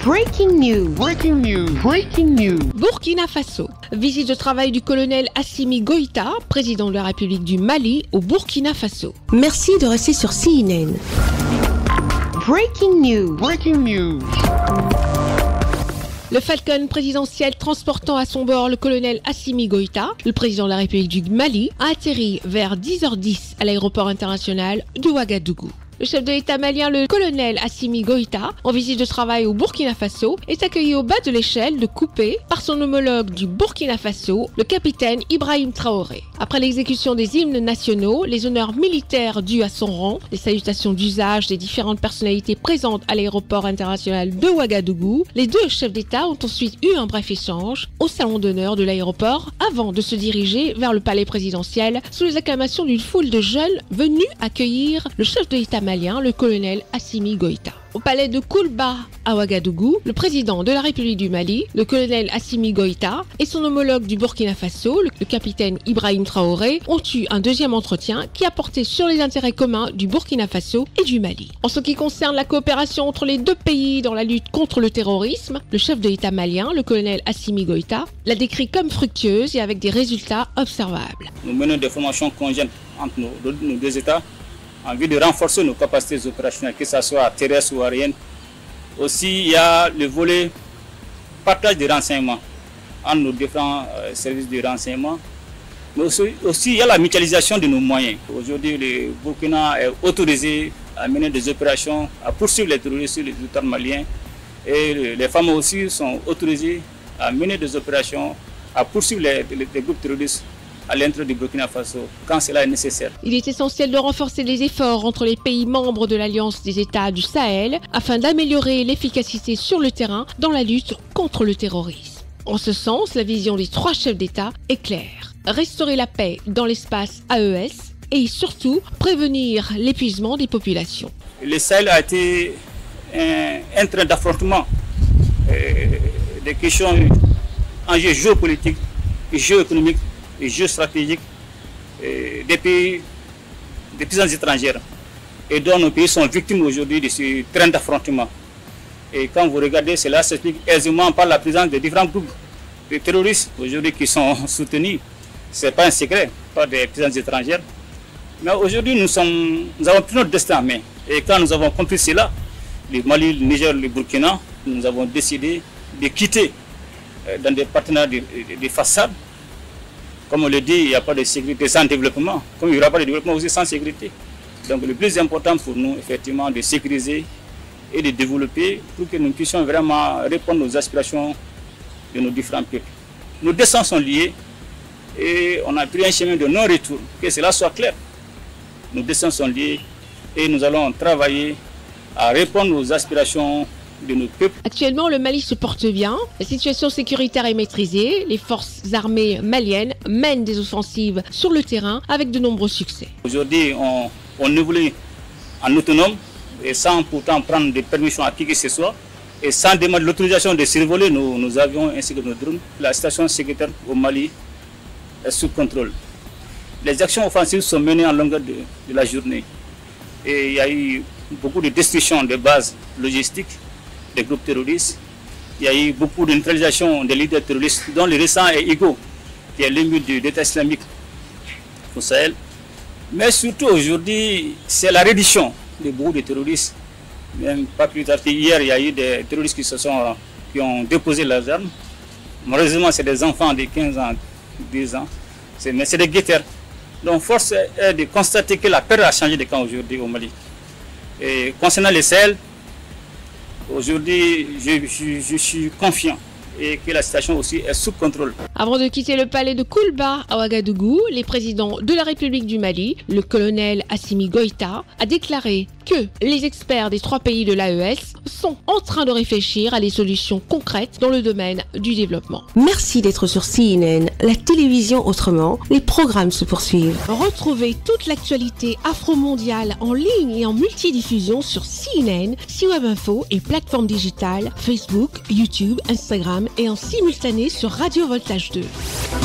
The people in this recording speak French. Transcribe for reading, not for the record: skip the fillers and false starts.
Breaking news. Breaking news. Breaking news. Burkina Faso. Visite de travail du colonel Assimi Goïta, président de la République du Mali, au Burkina Faso. Merci de rester sur CNN. Breaking news. Breaking news. Le Falcon présidentiel transportant à son bord le colonel Assimi Goïta, le président de la République du Mali, a atterri vers 10h10 à l'aéroport international de Ouagadougou. Le chef de l'État malien, le colonel Assimi Goïta, en visite de travail au Burkina Faso, est accueilli au bas de l'échelle de coupé par son homologue du Burkina Faso, le capitaine Ibrahim Traoré. Après l'exécution des hymnes nationaux, les honneurs militaires dus à son rang, les salutations d'usage des différentes personnalités présentes à l'aéroport international de Ouagadougou, les deux chefs d'État ont ensuite eu un bref échange au salon d'honneur de l'aéroport avant de se diriger vers le palais présidentiel sous les acclamations d'une foule de jeunes venus accueillir le chef de l'État malien, le colonel Assimi Goïta. Au palais de Koulba à Ouagadougou, le président de la République du Mali, le colonel Assimi Goïta, et son homologue du Burkina Faso, le capitaine Ibrahim Traoré, ont eu un deuxième entretien qui a porté sur les intérêts communs du Burkina Faso et du Mali. En ce qui concerne la coopération entre les deux pays dans la lutte contre le terrorisme, le chef de l'État malien, le colonel Assimi Goïta, l'a décrit comme fructueuse et avec des résultats observables. Nous menons des formations conjointes entre nos deux États en vue de renforcer nos capacités opérationnelles, que ce soit terrestres ou aériennes. Aussi, il y a le volet partage de renseignements entre nos différents services de renseignement. Mais aussi, il y a la mutualisation de nos moyens. Aujourd'hui, le Burkina est autorisé à mener des opérations, à poursuivre les terroristes sur le territoire malien. Et les femmes aussi sont autorisées à mener des opérations, à poursuivre les groupes terroristes à l'intérieur du Burkina Faso, quand cela est nécessaire. Il est essentiel de renforcer les efforts entre les pays membres de l'Alliance des États du Sahel afin d'améliorer l'efficacité sur le terrain dans la lutte contre le terrorisme. En ce sens, la vision des trois chefs d'État est claire. Restaurer la paix dans l'espace AES et surtout prévenir l'épuisement des populations. Le Sahel a été un train d'affrontement des questions, enjeux géopolitiques et géoéconomiques et géostratégiques des puissances étrangères et dont nos pays sont victimes aujourd'hui de ce train d'affrontement. Et quand vous regardez, cela s'explique aisément par la présence de différents groupes de terroristes aujourd'hui qui sont soutenus. Ce n'est pas un secret par des puissances étrangères. Mais aujourd'hui, nous avons pris notre destin en main. Et quand nous avons compris cela, le Mali, le Niger, le Burkina, nous avons décidé de quitter dans des partenaires de façade. Comme on le dit, il n'y a pas de sécurité sans développement, comme il n'y aura pas de développement aussi sans sécurité. Donc le plus important pour nous, effectivement, de sécuriser et de développer pour que nous puissions vraiment répondre aux aspirations de nos différents peuples. Nos destins sont liés et on a pris un chemin de non-retour, que cela soit clair. Nos destins sont liés et nous allons travailler à répondre aux aspirations de nos peuples. Actuellement, le Mali se porte bien, la situation sécuritaire est maîtrisée, les forces armées maliennes mènent des offensives sur le terrain avec de nombreux succès. Aujourd'hui, on évolue en autonome et sans pourtant prendre des permissions à qui que ce soit et sans demander l'autorisation de survoler nos avions ainsi que nos drones. La situation sécuritaire au Mali est sous contrôle. Les actions offensives sont menées en longueur de la journée et il y a eu beaucoup de destruction des bases logistiques des groupes terroristes. Il y a eu beaucoup de neutralisation des leaders terroristes, dont le récent est Igo, qui est l'ennemi de l'État islamique au Sahel. Mais surtout aujourd'hui, c'est la reddition de beaucoup de terroristes. Même pas plus tard qu'hier, il y a eu des terroristes qui ont déposé leurs armes. Malheureusement, c'est des enfants de 15 ans, 10 ans. Mais c'est des guetteurs. Donc, force est de constater que la peur a changé de camp aujourd'hui au Mali. Et concernant le Sahel, aujourd'hui, je suis confiant et que la situation aussi est sous contrôle. Avant de quitter le palais de Koulba à Ouagadougou, les présidents de la République du Mali, le colonel Assimi Goïta, a déclaré que les experts des trois pays de l'AES sont en train de réfléchir à des solutions concrètes dans le domaine du développement. Merci d'être sur CNN, la télévision autrement. Les programmes se poursuivent. Retrouvez toute l'actualité afro-mondiale en ligne et en multidiffusion sur CNN, C-Web Info et plateformes digitales Facebook, YouTube, Instagram et en simultané sur Radio Voltage 2.